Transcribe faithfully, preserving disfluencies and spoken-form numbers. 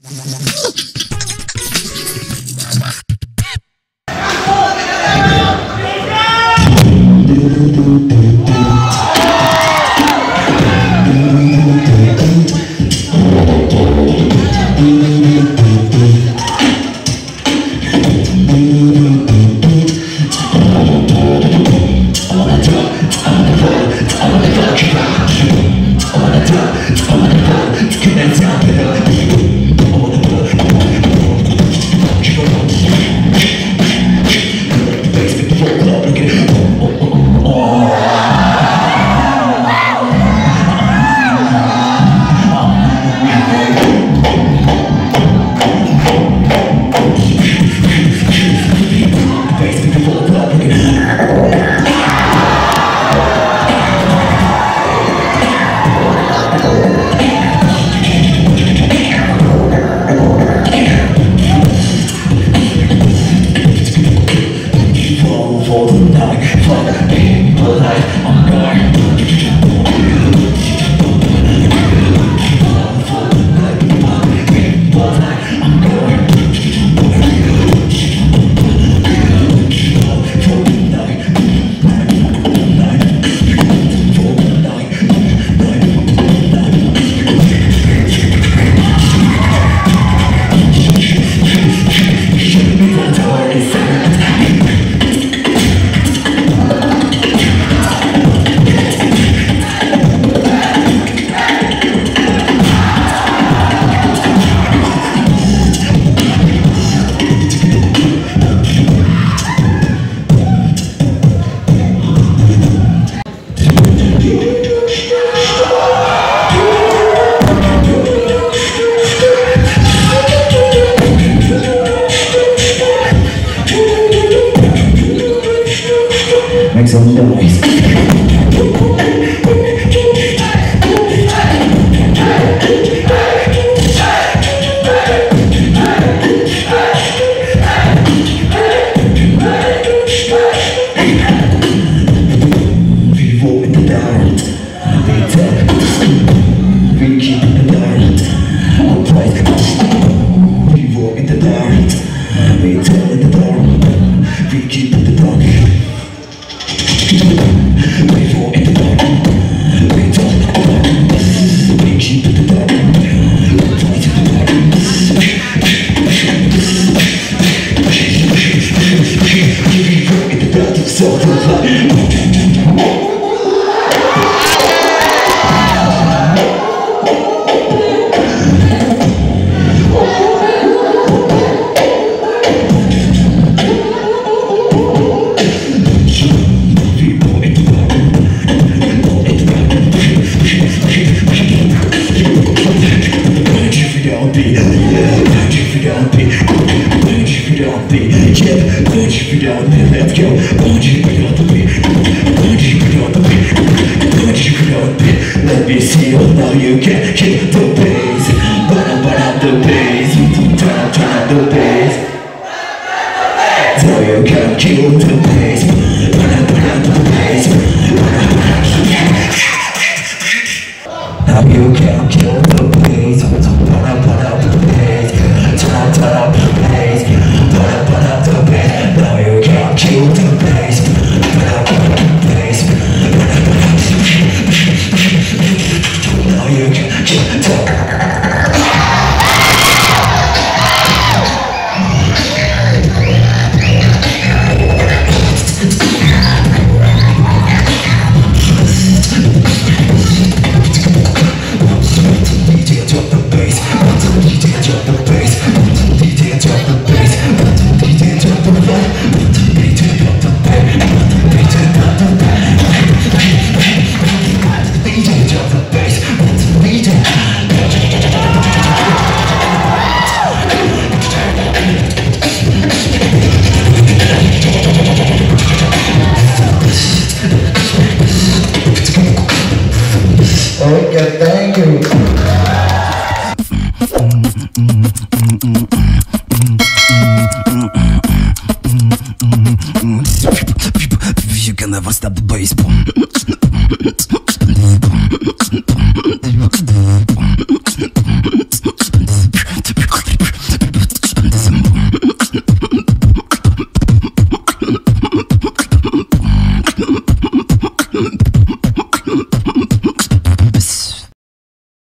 Make some noise. Let me see you now, you can hit the bass. Turn up the bass. Turn up, turn up the bass. Now you can kill the bass. Turn up, turn up the bass. Now you can kill the bass. Turn up, turn up the bass. Turn up, turn up the bass. Turn up, turn up the bass. Now you can kill the bass. Turn up, turn up the bass. Now you can kill the bass. D J drop the bass.